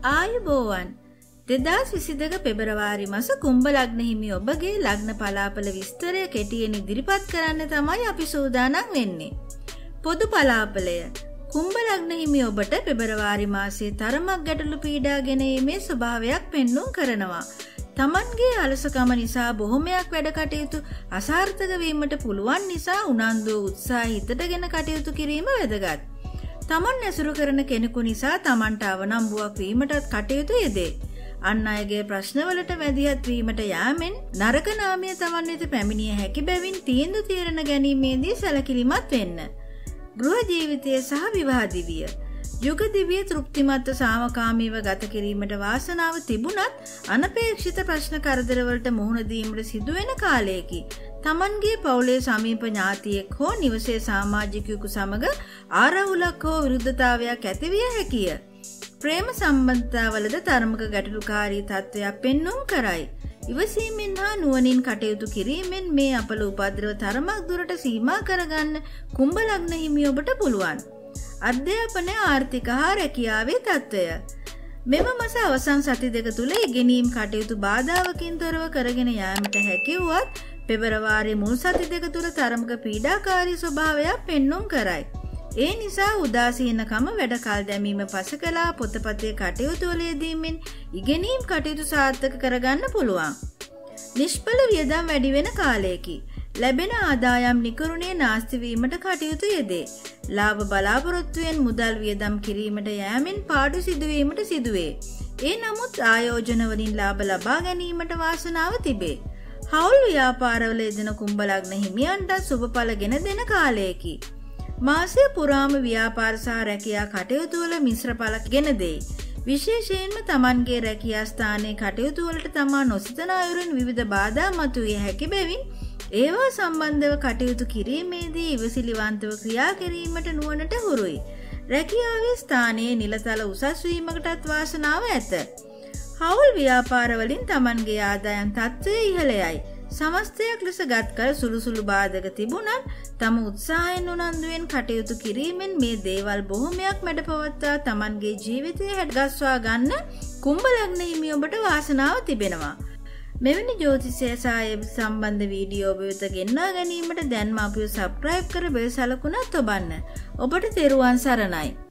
ආයුබෝවන් 2022 පෙබරවාරි මාස කුම්භ ලග්න හිමි ඔබගේ ලග්න පලාපල විස්තරය කෙටියෙන් ඉදිරිපත් කරන්න තමයි අපි සූදානම් වෙන්නේ. පොදු පලාපලය කුම්භ ලග්න හිමි ඔබට පෙබරවාරි මාසයේ තරමක් ගැටලු පීඩා ගෙනීමේ ස්වභාවයක් පෙන්눔 කරනවා. තමන්ගේ අලසකම නිසා බොහොමයක් වැඩ කටයුතු අසාර්ථක වීමට පුළුවන් නිසා උනන්දුව උත්සාහය හිතටගෙන කටයුතු කිරීම වැදගත්. තමන් ඇසුරු කරන කෙනෙකු නිසා තමන්ට අවනම්බුවක් වීමටත් කටයුතු යෙදේ. අන් අයගේ ප්‍රශ්නවලට මැදිහත් වීමට යාමෙන් නරක නාමය තමන් වෙත පැමිණිය හැකි බැවින් තීන්දුව తీරන ගැනීමේදී සැලකිලිමත් වෙන්න. ගෘහ ජීවිතය සහ විවාහ දිවිය යුග දිවිය තෘප්තිමත්ව සාමකාමීව ගත කිරීමට වාසනාව තිබුණත් අනපේක්ෂිත ප්‍රශ්න කරදරවලට මුහුණ දීමට සිදුවෙන කාලයකි. තමන්ගේ පවුලේ සමීප ඥාතියෙක් හෝ නිවසේ සමාජිකයෙකු සමග ආරවුලක් හෝ විරුද්ධතාවයක් ඇතිවිය හැකිය. ප්‍රේම සම්බන්ධතාවලද තරමක ගැටලුකාරී තත්ත්වයක් පෙන්눔 කරයි. ඉවසීමෙන් හා නුවණින් කටයුතු කිරීමෙන් මේ අපල උපද්‍රව තරමක් දුරට සීමා කරගන්න කුම්භ ලග්න හිමි ඔබට පුළුවන්. අධ්‍යාපනය ආර්ථික හා රැකියාවේ තත්ත්වය මෙම මාස අවසන් සති දෙක තුල ඉගෙනීම් කටයුතු බාධාවකින් තොරව කරගෙන යාමට හැකි වුවත් පෙබරවාරි මුල් සති දෙක තුල තරමක පීඩාකාරී ස්වභාවයක් පෙන්눔 කරයි. ඒ නිසා උදාසීනකම වැඩ කල් දැමීම පසකලා පොතපතේ කටයුතු වල යෙදීමෙන් ඉගෙනීම් කටයුතු සාර්ථක කරගන්න පුළුවන්. නිෂ්ඵල වියදම් වැඩි වෙන කාලයකි. ලැබෙන ආදායම් නිකරුණේ නාස්ති වීමට කටයුතු යෙදේ. ලාභ බලාපොරොත්තුවෙන් මුදල් වියදම් කිරීමට යෑමෙන් පාඩු සිදුවීමට සිදුවේ. ඒ නමුත් ආයෝජන වලින් ලාභ ලබා ගැනීමට වාසනාව තිබේ. හවුල් ව්‍යාපාරවල යෙදෙන කුම්භ ලග්න හිමියන්ට සුබඵල ගෙන දෙන කාලයකි. මාසය පුරාම ව්‍යාපාර සහ රැකියා කටයුතු වල මිශ්‍ර ඵල ගෙන දෙයි. විශේෂයෙන්ම Tamanගේ රැකියා ස්ථානයේ කටයුතු වලට තමා නොසිතන අයුරින් විවිධ බාධා මතුවිය හැකි බැවින් ඒවා සම්බන්ධව කටයුතු කිරීමේදී ඉවසිලිවන්තව ක්‍රියා කිරීමට නුවණට හුරුයි. රැකියාවේ ස්ථානයේ නිලතල උසස් වීමකටත් වාසනාව ඇත. හවුල් ව්‍යාපාර වලින් Tamanගේ ආදායම් තත්ත්වය ඉහළයයි. සමස්තයක් ලෙස ගත් කල සුළු බාධක තිබුණත් තම උත්සාහයෙන් උනන්දුවෙන් කටයුතු කිරීමෙන් මේ දේවල් බොහොමයක් මැඩපවත්වා Tamanගේ ජීවිතය හැඩගස්වා ගන්න කුම්භ ලග්න හිමි ඔබට වාසනාව තිබෙනවා. මෙවැනි ජ්‍යොතිෂය සහ සම්බන්ධ වීඩියෝ ඔබ වෙත ගෙන්වා ගැනීමට දැන්ම අපිව සබ්ස්ක්‍රයිබ් කර බෙල් සලකුණත් ඔබන්න. ඔබට තෙරුවන් සරණයි.